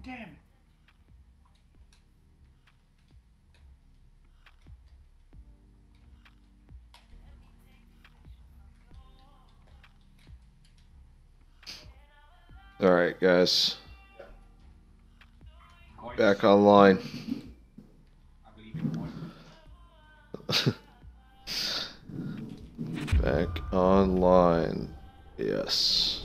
damn it. All right, guys. Back online. Back online. Yes.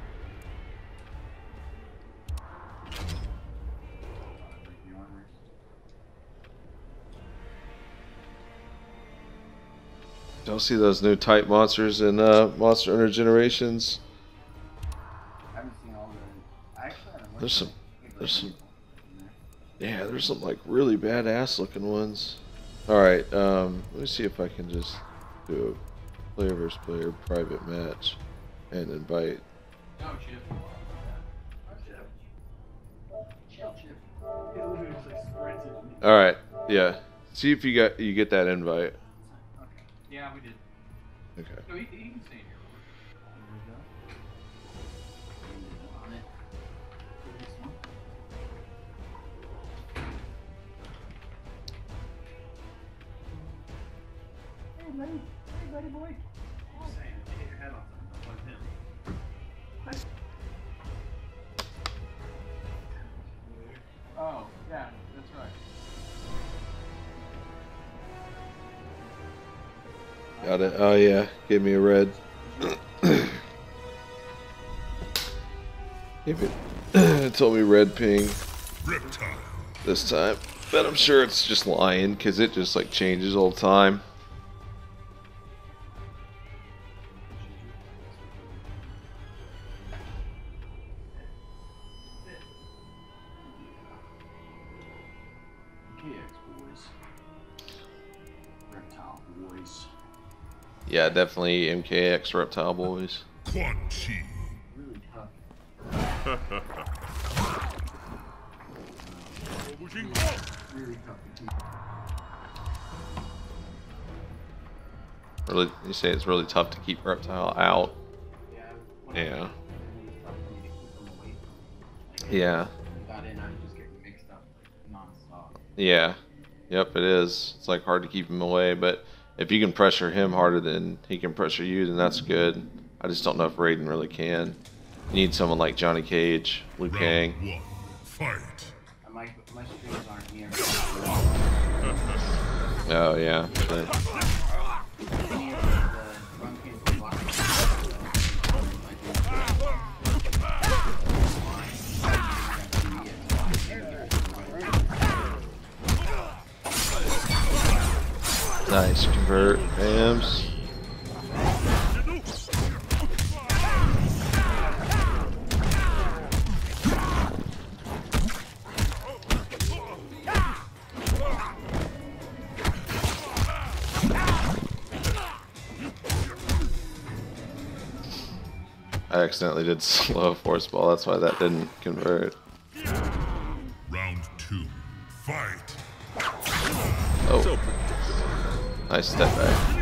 Y'all see those new type monsters in Monster Hunter Generations? I haven't seen all the. Actually, There's some. Yeah, there's some like really badass looking ones. All right, let me see if I can just do a player versus player private match and invite. No, Chip. Chip. It literally just like sprinted. All right, yeah. See if you get that invite. Okay. Yeah, we did. Okay. No, he can stay in here. On it. This one. Hey, buddy. Hey, buddy boy. I'm saying, hit your head off something. Don't let him. Oh, yeah, that's right. Got it. Oh yeah, gave me a red. It told me red ping this time, but I'm sure it's just lying because it just like changes all the time. Yeah, definitely MKX Reptile Boys. Really tough. Really tough to keep. Really, you say it's really tough to keep Reptile out? Yeah. Yeah. Got in, I just get mixed up like non-stop. Yeah. Yep, it is. It's like hard to keep him away, but if you can pressure him harder than he can pressure you, then that's good. I just don't know if Raiden really can. You need someone like Johnny Cage, Liu Kang. Fight. My streams aren't near. Oh yeah. But nice convert, Bams. I accidentally did slow force ball, that's why that didn't convert. Round 2. Fight. Oh. Nice step back.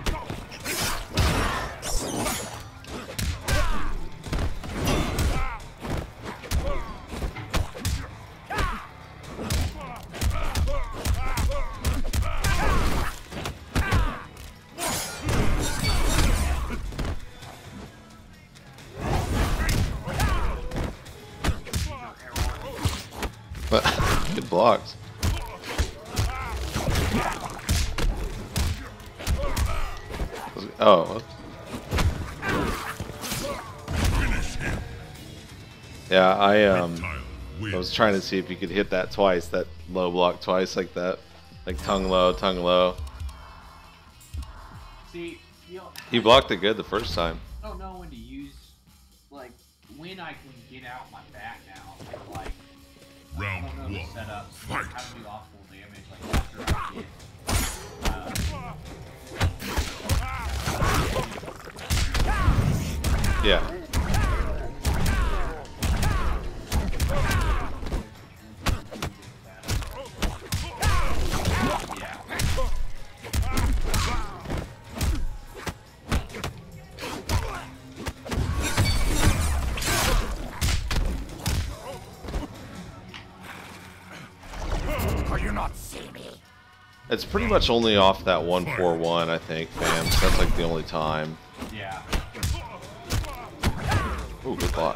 Good blocks. Oh. Yeah, I was trying to see if you could hit that twice, that low block twice like that. Like tongue low, tongue low. See, He blocked it good the first time. I don't know when to use, like, when I can get out my back now. Like, Round I don't know 1. the setup. Fight. How to do optimal damage, like, after I get. Yeah. It's pretty much only off that 141, I think, fam. That's like the only time. Yeah. Ooh, good block.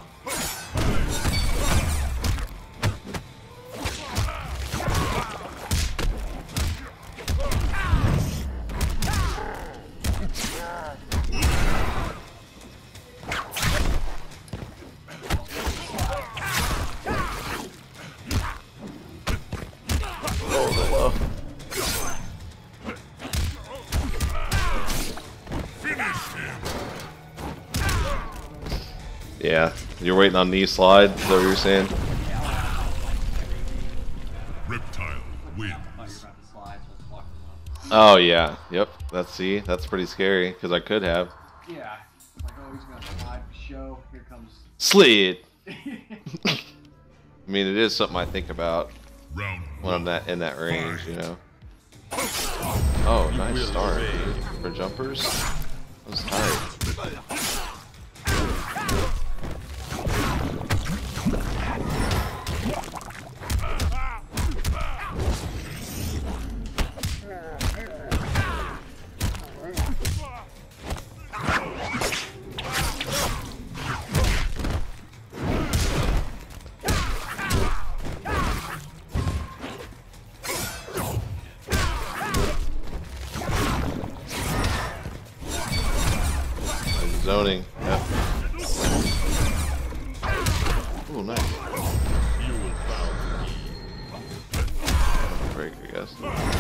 Yeah, you're waiting on knee slide, is that what you're saying? Reptile wins. Oh yeah, yep, that's pretty scary, because I could have. Yeah. Like, oh, he's gonna slide for show. Here comes... Slid! I mean, it is something I think about Round when I'm in that range, you know. Oh, nice start, dude. For jumpers. That was tight. Zoning. Yep. Ooh, nice. Break, I guess.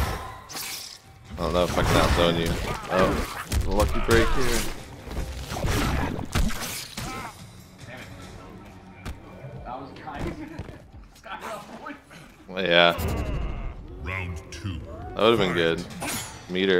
I don't know if I can outzone you. Oh, a lucky break here. That was kind of... Well, yeah, Round 2. that would have been good. Meter.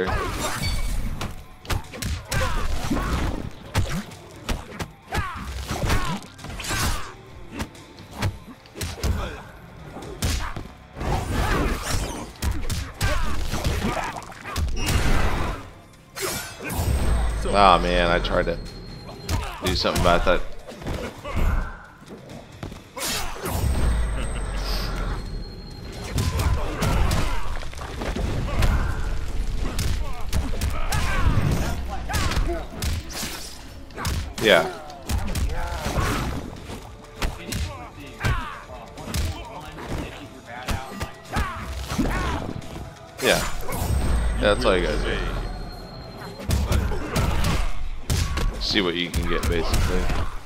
Oh man, I tried to do something about that. Yeah. Yeah. That's all you guys do. See what you can get, basically.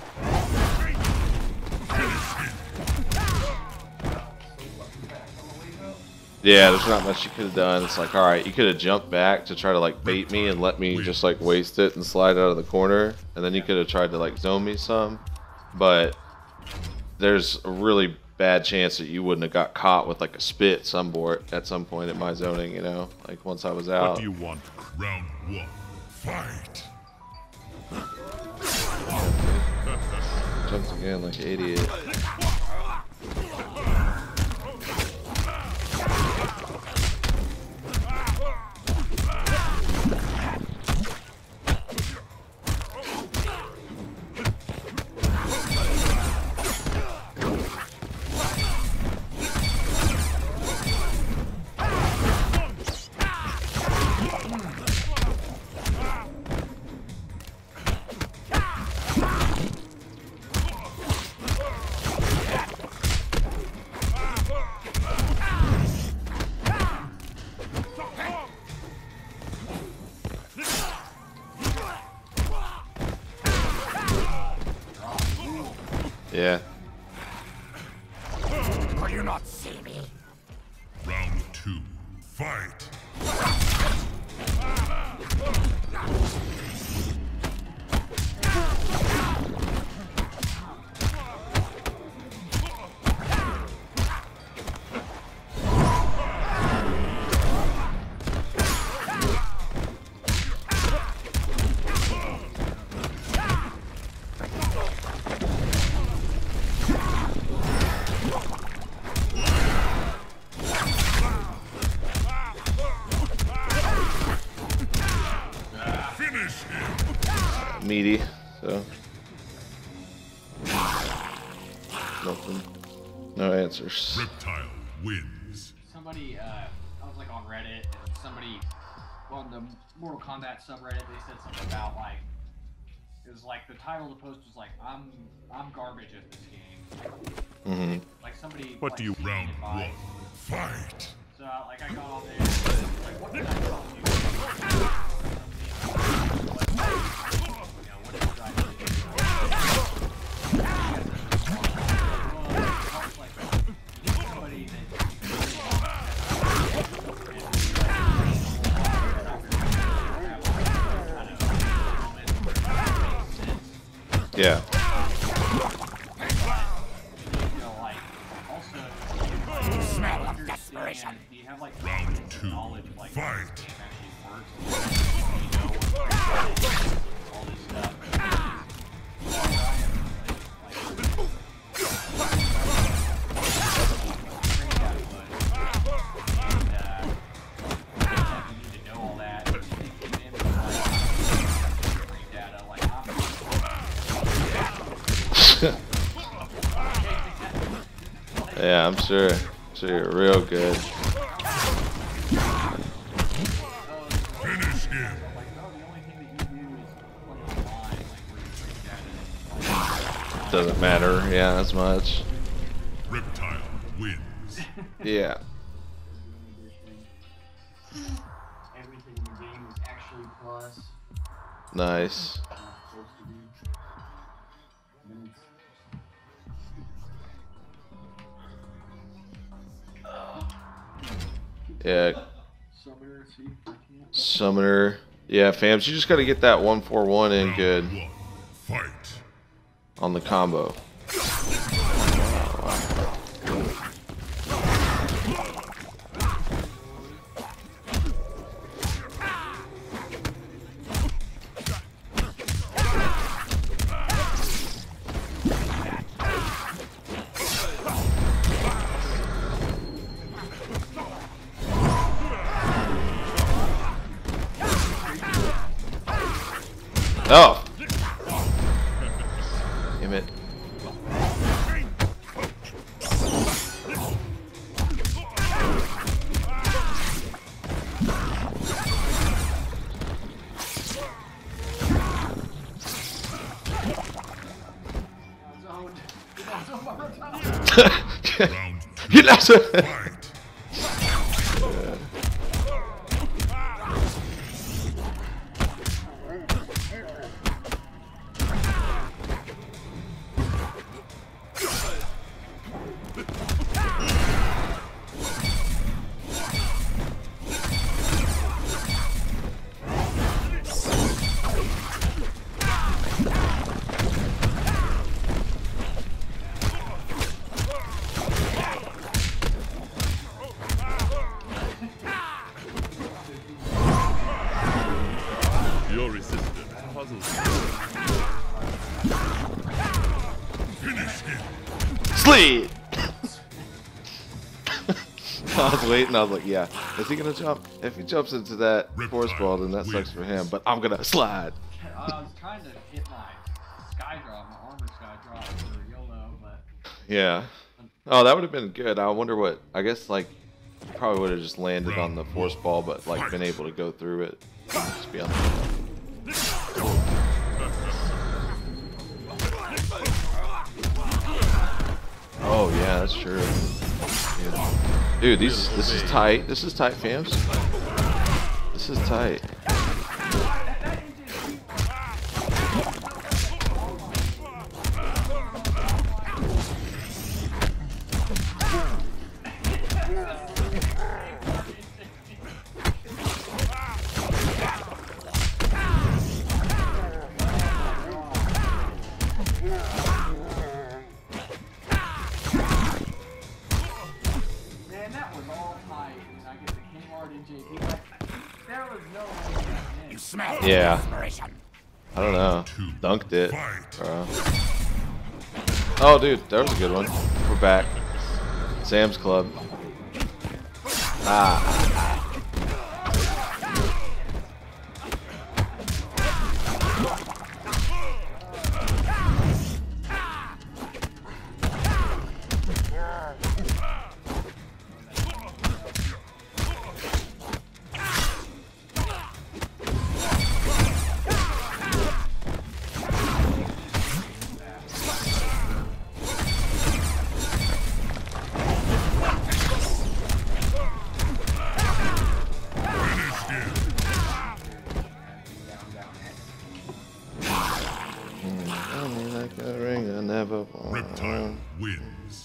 Yeah, there's not much you could have done. It's like, alright, you could have jumped back to try to like bait me and let me just like waste it and slide out of the corner. And then you could have tried to like zone me some. But there's a really bad chance that you wouldn't have got caught with like a spit at some point in my zoning, you know? Like once I was out. What do you want? Round 1. Fight. Jumps again like an idiot. Yeah. Will you not see me? Round 2. Fight. Meaty, so nothing. No answers. Reptile wins. Somebody, I was like on on Reddit, and somebody on the Mortal Kombat subreddit, they said something about like it was like the title of the post was like I'm garbage at this game. Like somebody. What like, do you seeking round advice. one? Fight. So like I got on there, like what did I tell you? What did I Yeah. Smell of desperation. Do you have like Round two. knowledge of like Fight. how this game actually works? All this stuff. You need to know all that. Data, like Yeah, I'm sure. You're real good. Finish him. Doesn't matter, yeah, as much. Reptile wins. Yeah. everything in the game is actually plus. Nice. Supposed to be. Then it's Yeah. Summoner, see? I can't. Summoner. Yeah, fams, you just gotta get that 141 in good Round one. Fight. on the combo. Oh! Damn it. Round two. Get out of Fight. Your resistance puzzles me. Finish him. Sleep! I was waiting, I was like, yeah, is he gonna jump? If he jumps into that force ball, then that sucks for him, but I'm gonna slide. I was trying to hit my sky drop, my armor sky drop for YOLO, but Yeah. Oh, that would have been good. I wonder what, I guess, like, probably would have just landed on the force ball, but, like, been able to go through it. Just be on the... Oh, yeah, that's true. Yeah. Dude, this is tight. This is tight, fams. This is tight. man, that was all tight. And I get the Kmart and JP. Like, there was no way that You in. smell Yeah. desperation. I don't know. Dunked it. Fight. Bro. Oh, dude, that was a good one. We're back. Sam's Club. Ah. like a ring I never Reptile won. wins.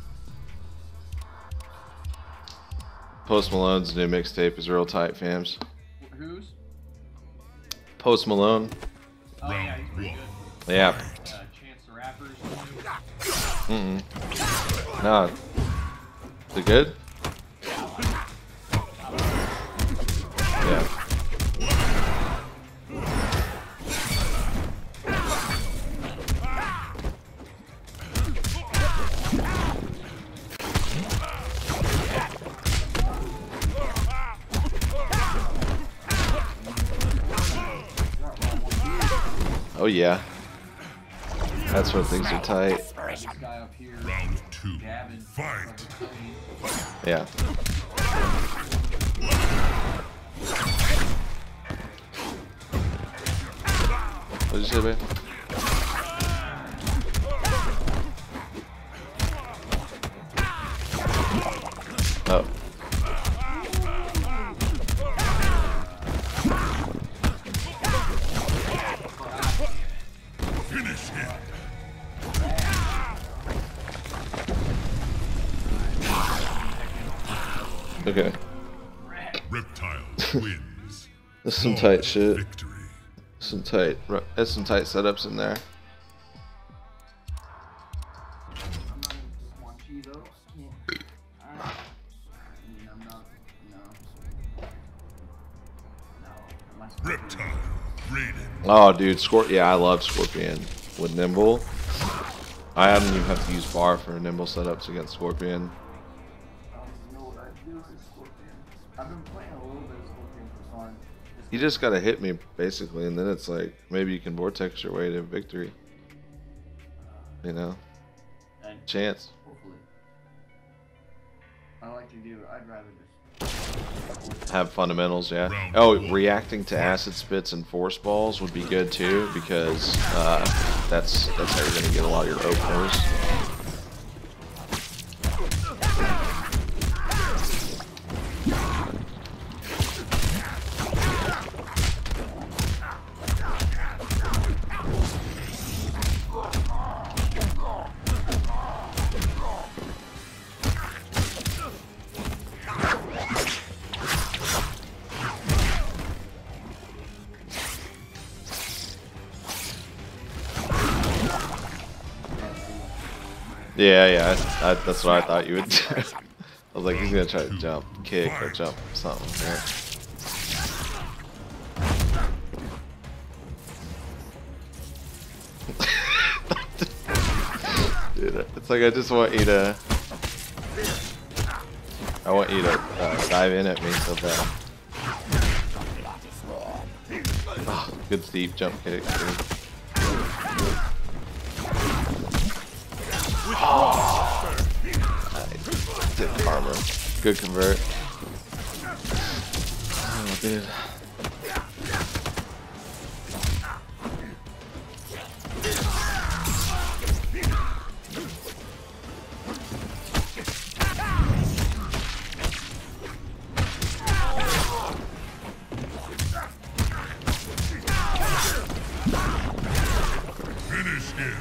Post Malone's new mixtape is real tight, fams. Who's? Post Malone. Oh yeah, he's pretty Round good. Yeah. Chance the Rapper's. No. Is it good? Yeah. Oh yeah. That's what things are tight. This guy up here. Round 2. Gavin. Fight. Yeah. What'd you say, babe? Oh. Finish him. Okay. Reptile wins. That's some tight shit. Victory. There's some tight setups in there. Reptile raided. Oh, dude, yeah, I love Scorpion with Nimble. I don't even have to use bar for Nimble setups against Scorpion. I've been playing a little bit of Scorpion for fun. You just gotta hit me, basically, and then it's like, maybe you can vortex your way to victory. You know? Chance. Hopefully. I like to do, I'd rather just Have fundamentals, yeah. Oh, reacting to acid spits and force balls would be good too, because that's how you're gonna get a lot of your openers. Yeah, that's what I thought you would do. I was like, he's gonna try to jump, kick, or jump, something. Yeah. Dude, it's like I just want you to. I want you to dive in at me so bad. Oh, good steep jump kick, dude. Oh, nice. Did armor. Good convert. Oh, dude. Finish him.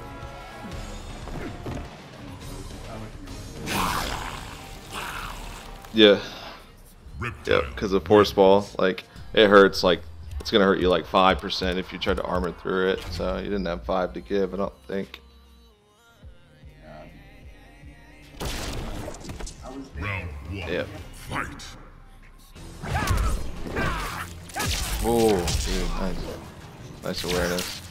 Yeah. Reptile. Yep, because of force ball, like, it hurts, like, it's gonna hurt you like 5% if you try to armor through it, so you didn't have 5 to give, I don't think. Round 1. Yep. Fight. Oh, dude, nice. Nice awareness.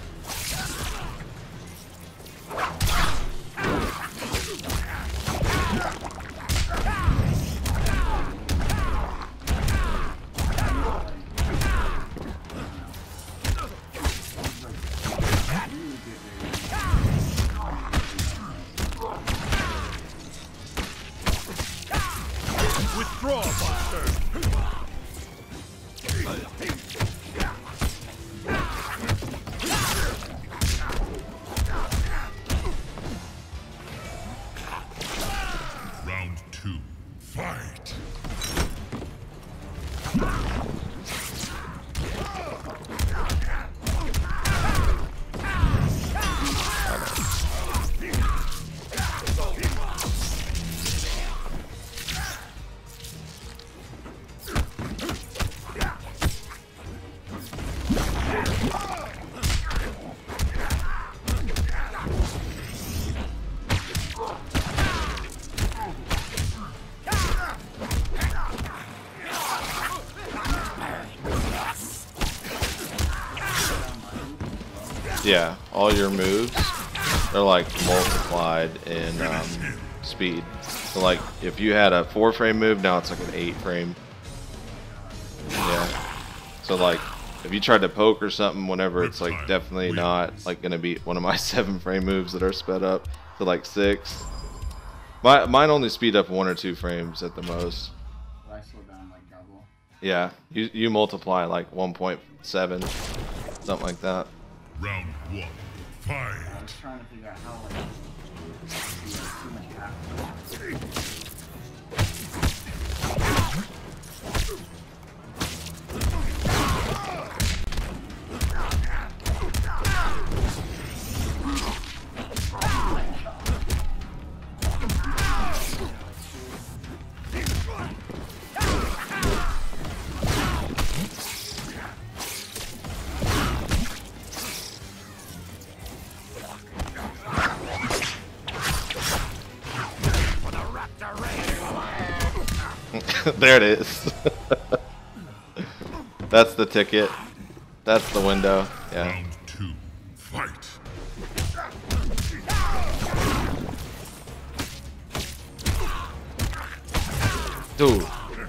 Withdraw, monster. yeah, all your moves are like multiplied in speed. So like if you had a 4-frame move, now it's like an 8-frame. Yeah. So like if you tried to poke or something, whenever it's like definitely not like gonna be one of my 7-frame moves that are sped up to like 6. Mine only speed up 1 or 2 frames at the most. I slow down like double. Yeah, you multiply like 1.7, something like that. Round 1. Fight. I was trying to figure out how like too much happens. There it is. That's the ticket. That's the window. Yeah. Round 2. Fight. Dude.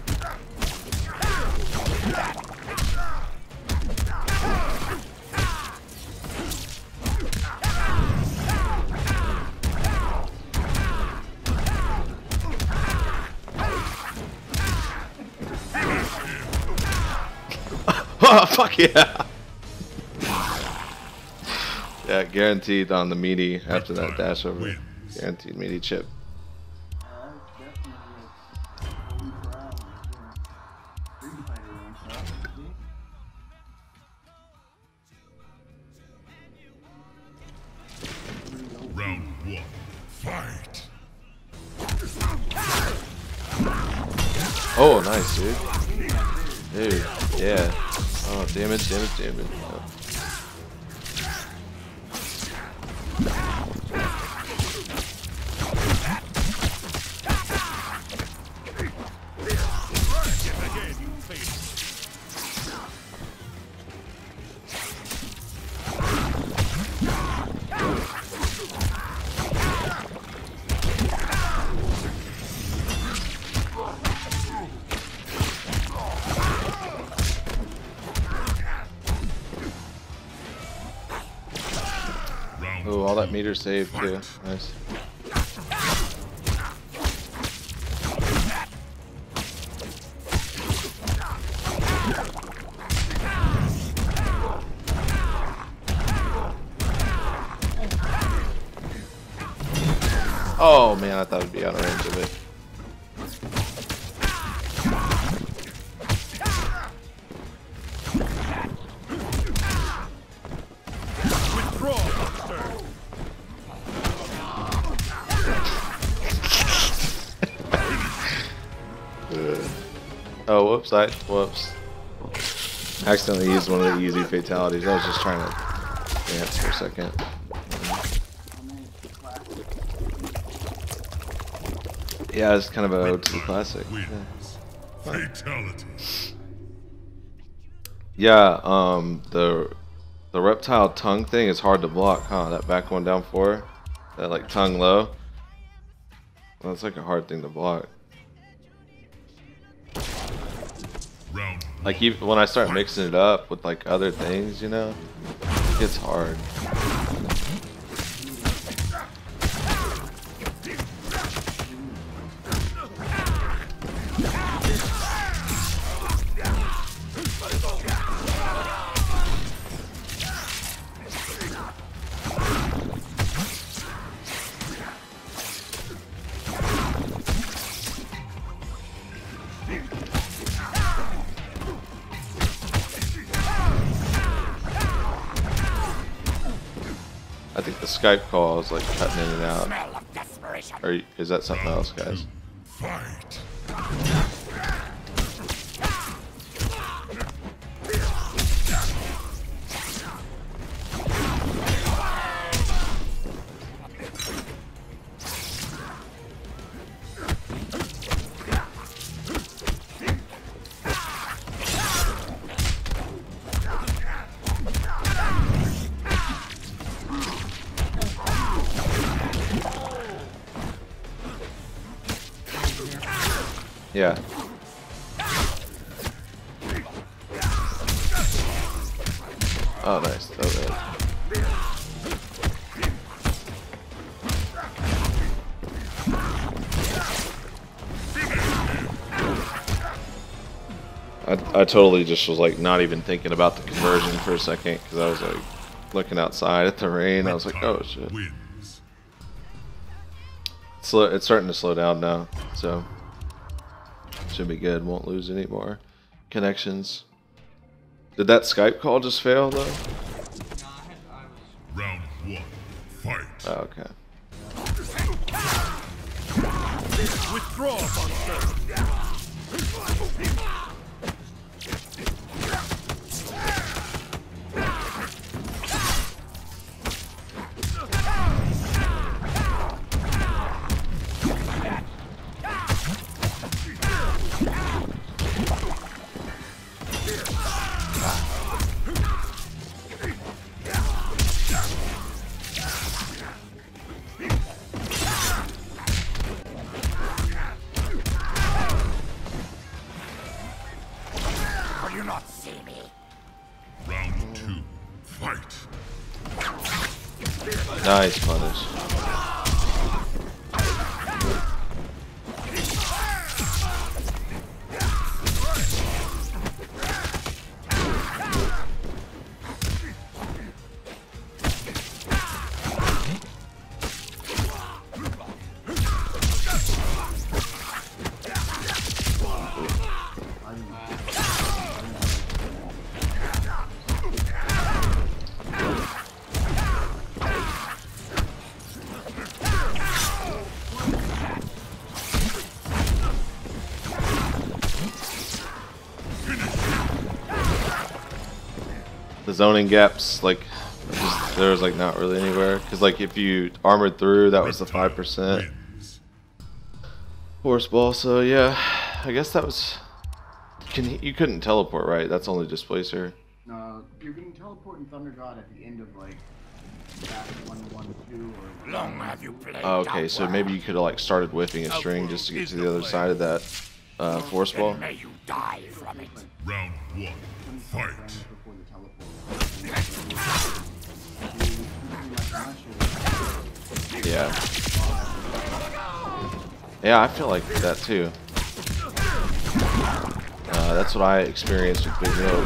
Oh, fuck yeah. Yeah, guaranteed on the meaty after that dash over. Guaranteed meaty chip. Round 1. Fight. Oh, nice, dude. Dude, yeah. Oh, damage. Oh. Oh, all that meter saved too. Nice. Oh man, I thought it'd be out of range of it. Oh, whoops, whoops. I accidentally used one of the easy fatalities. I was just trying to dance for a second. Yeah, it's kind of an ode to the classic. Yeah. Fatality. Yeah, the reptile tongue thing is hard to block, huh? That back one down 4, that like tongue low. Well, it's like a hard thing to block. Like even when I start mixing it up with like other things, you know, it gets hard. I think the Skype call is like cutting in and out. Or is that something else, guys? Fight. Yeah. Oh, nice. Okay. I totally just was like not even thinking about the conversion for a second because I was like looking outside at the rain. I was like, oh shit. It's starting to slow down now, so should be good. Won't lose any more connections. Did that Skype call just fail though? No, I was... Round 1. Fight. Oh, okay. Withdraw, monster. Round 2. Fight. Nice punish. The zoning gaps, like, there was like not really anywhere, because like if you armored through, that was the 5% horse ball. So yeah, I guess that was. You couldn't teleport, right? That's only displacer. No, you're getting teleport in Thunder God at the end of like Back 1-1-2 or. Long have you played? Oh, okay, so maybe you could have like started whipping a string just to get to the other side of that force ball. May you die from it. Round 1. Fight. Before the teleport. Yeah. Yeah, I feel like that too. That's what I experienced with Big Road.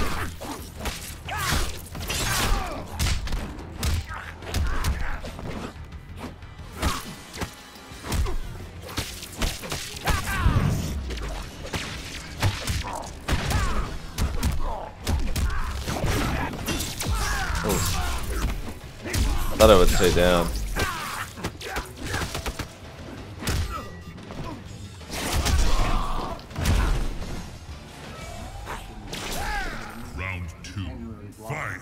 I thought I would stay down. Round 2. Fight.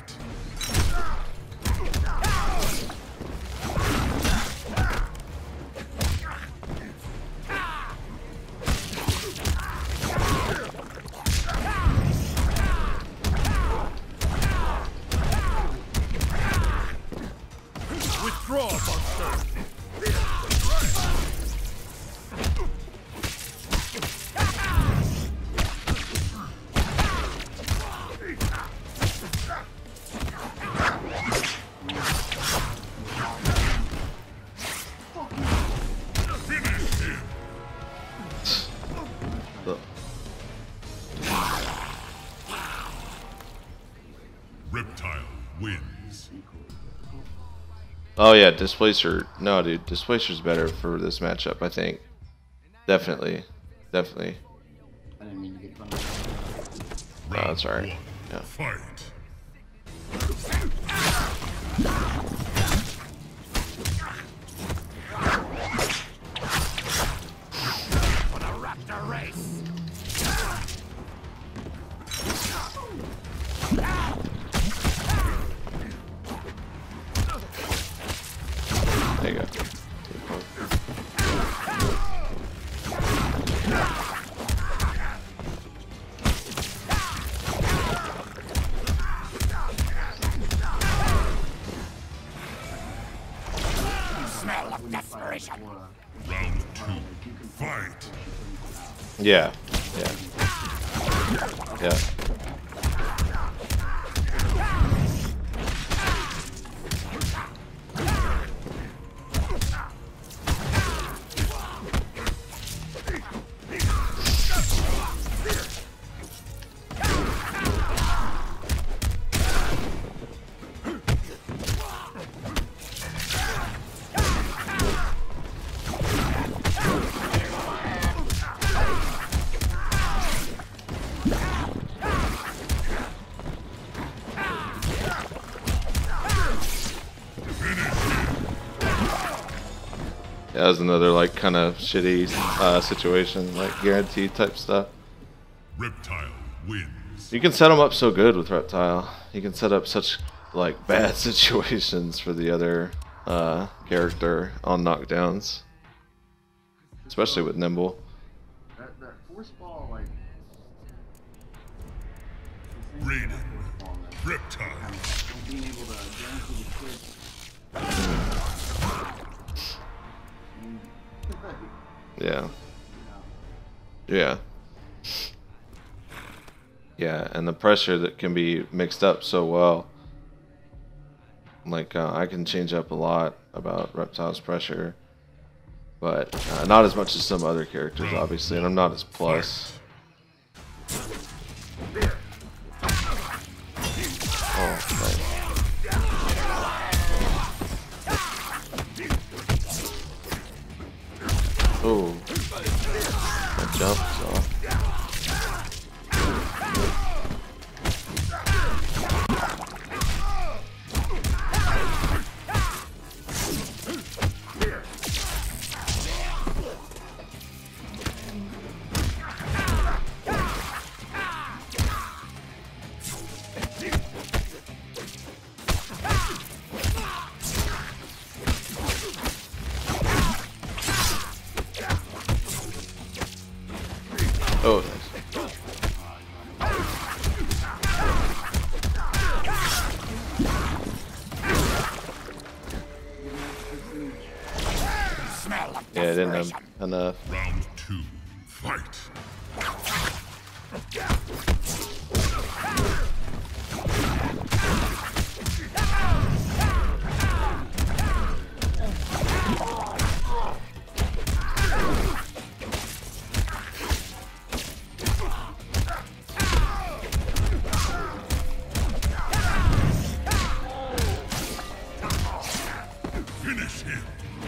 Withdraw, monster. Reptile wins. Oh yeah, Displacer. No, dude, Displacer's better for this matchup, I think. Definitely. Definitely. I didn't mean to get fun. No, that's alright. One. Yeah. Fight. For the raptor race. There you go. smell of desperation. Round 2. Fight. Yeah. Yeah. That was another like kind of shitty situation, like guaranteed type stuff. Reptile wins. You can set them up so good with Reptile. You can set up such like bad situations for the other character on knockdowns, especially with Nimble. That force ball, like. Raiden. Reptile. Being able to guarantee the twist. Yeah. Yeah. Yeah, and the pressure that can be mixed up so well. Like, I can change up a lot about Reptile's pressure, but not as much as some other characters, obviously, and I'm not as plus. Oh, nice. Oh, that jump is off. Oh, nice. Smell of Yeah, I didn't desperation. have enough. Round 2. Fight. Finish him.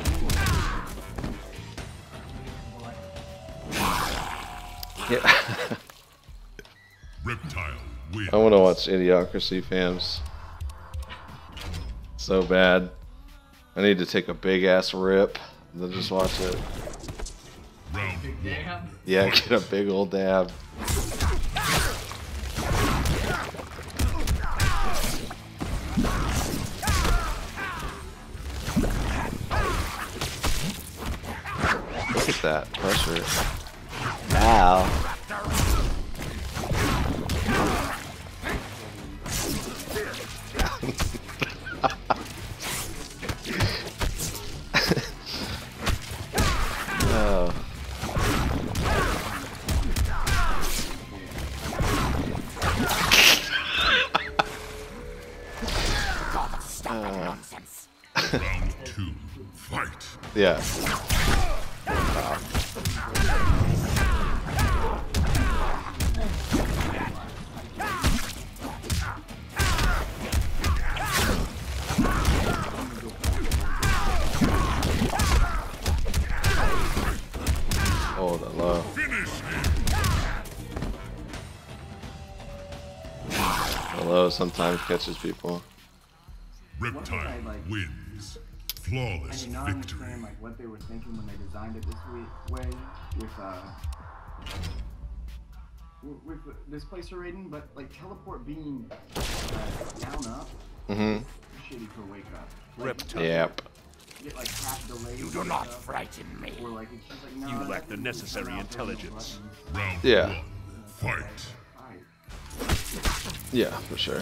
Yeah. Reptile wins. I want to watch Idiocracy, fams. So bad. I need to take a big ass rip and then just watch it. Round Big 1. damn. Yeah, get a big old dab. Look at that pressure. Ow. Oh. Stop that nonsense. Round 2. Fight. Yeah. Oh, the low. Finish him. The low sometimes catches people. Reptile wins. I Flawless did not victory. understand like what they were thinking when they designed it this way with this placer rating, but like teleport being down up, Mm-hmm. shitty for wake up. Reptile. Yep. Get like half delayed. You do not frighten me. Or like it's just like no. You lack the necessary intelligence. Round Yeah. 1. Fight. Yeah, for sure.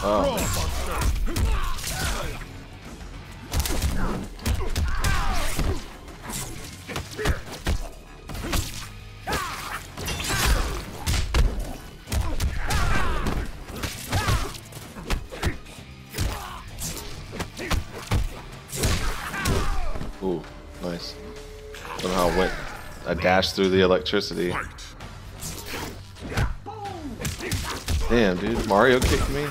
Oh. Ooh, nice. Somehow went. I dashed through the electricity. Fight. Damn, dude. Mario kicked me?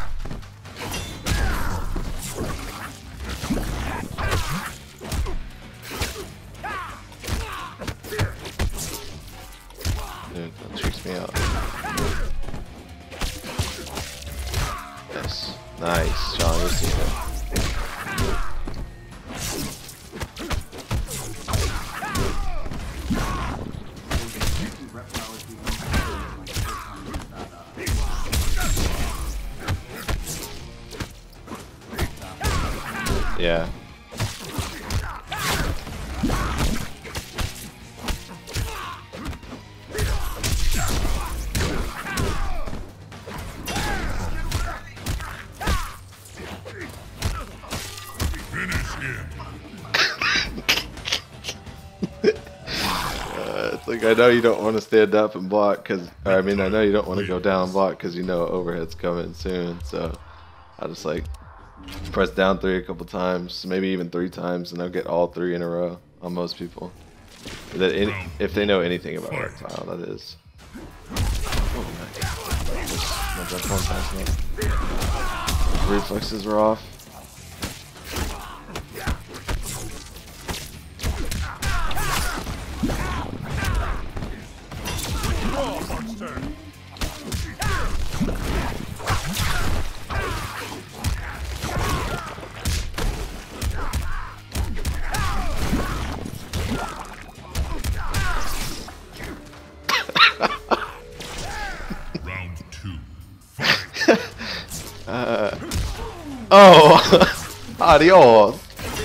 Dude, that tricks me out. Yes. Nice, John. You're seeing it. Yeah. Finish him. It's like, I know you don't want to stand up and block because, I mean, I know you don't want to go down and block because you know overhead's coming soon. So I just like press down 3 a couple times, maybe even 3 times, and I'll get all 3 in a row on most people. If they know anything about reptile, that is. Oh, nice. My jump on fast enough. Reflexes are off. Round 2. Fight. Oh! Adios!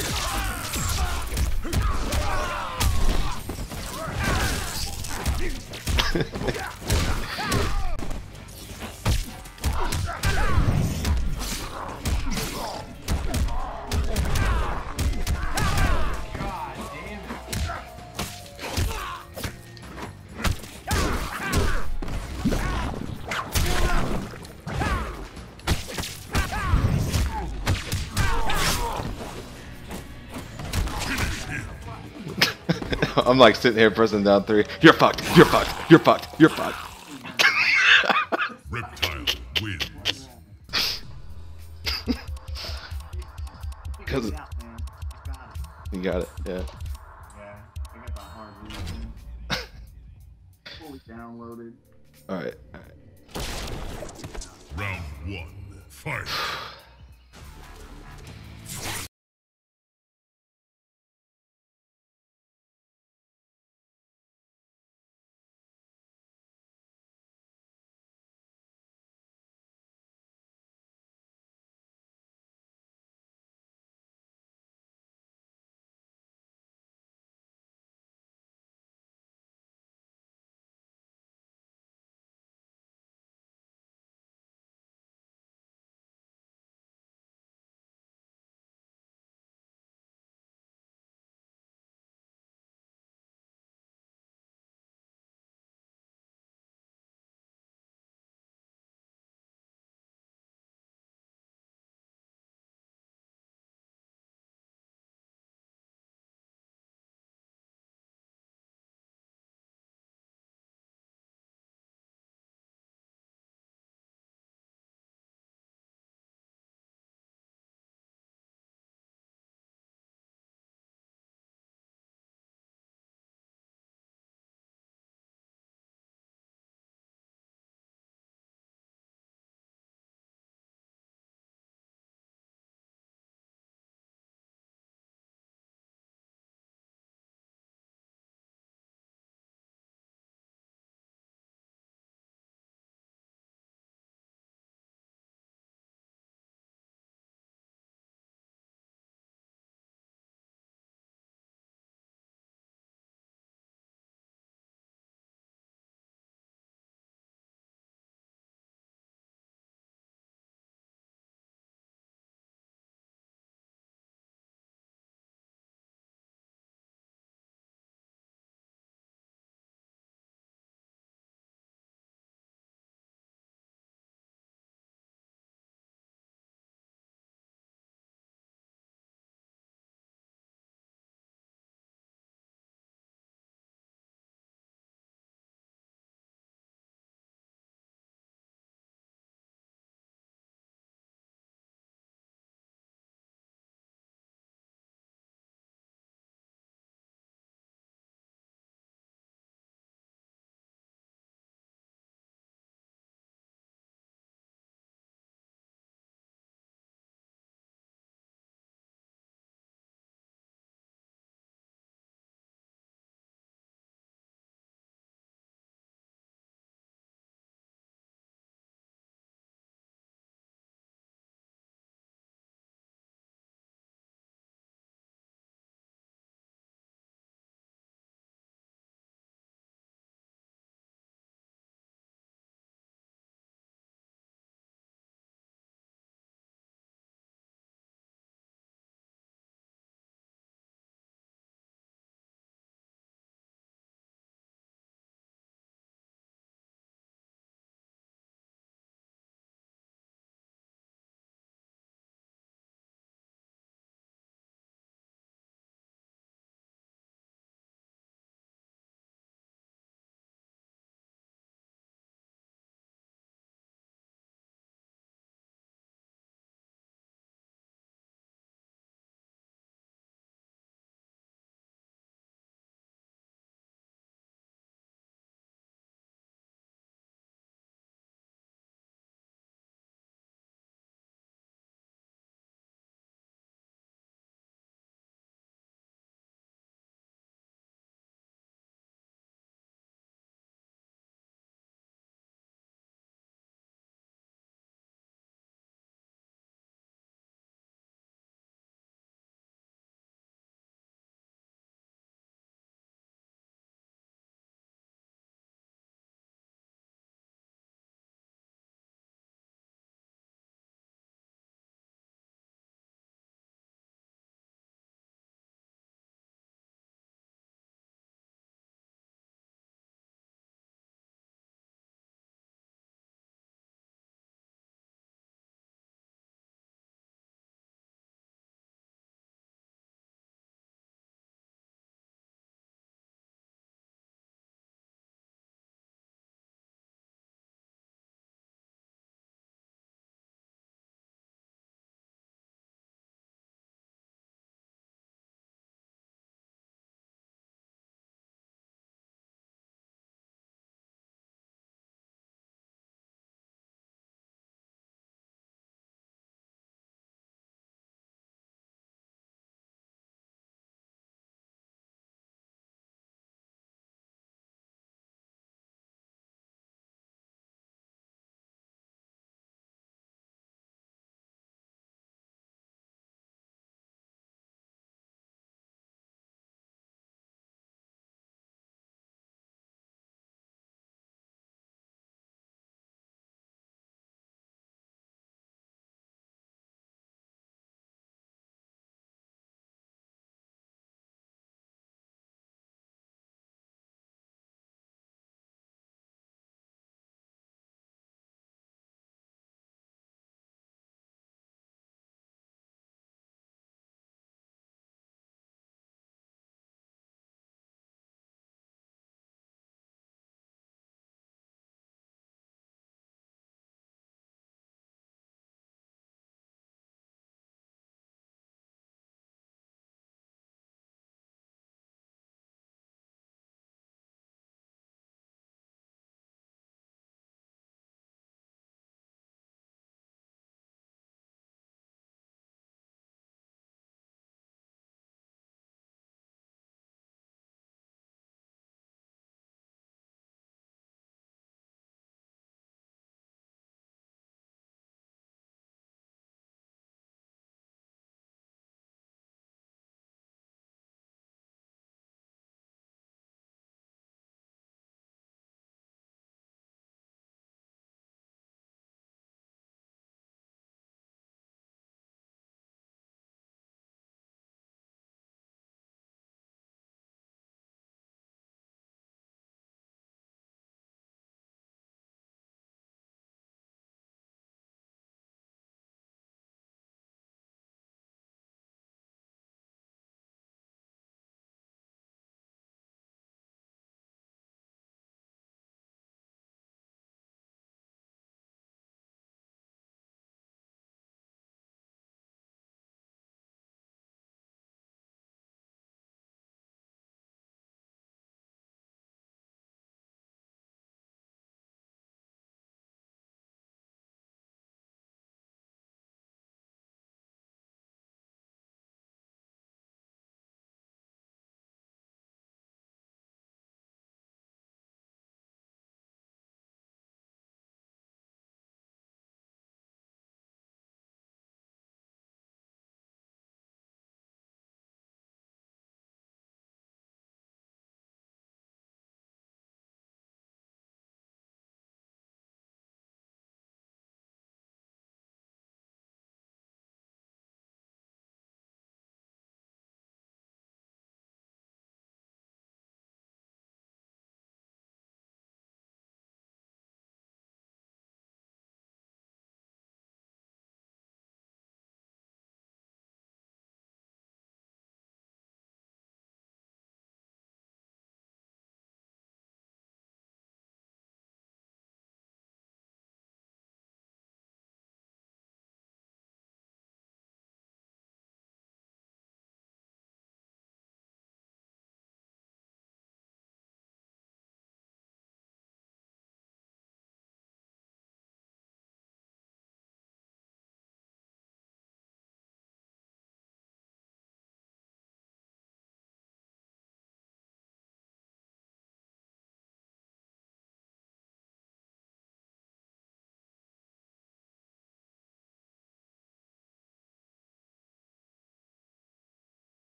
I'm like sitting here pressing down 3. You're fucked. You're fucked. You're fucked. You're fucked. Reptile wins. Because you got it. Yeah. Yeah, I got that hard reason. Fully downloaded. All right. Round 1. Fight.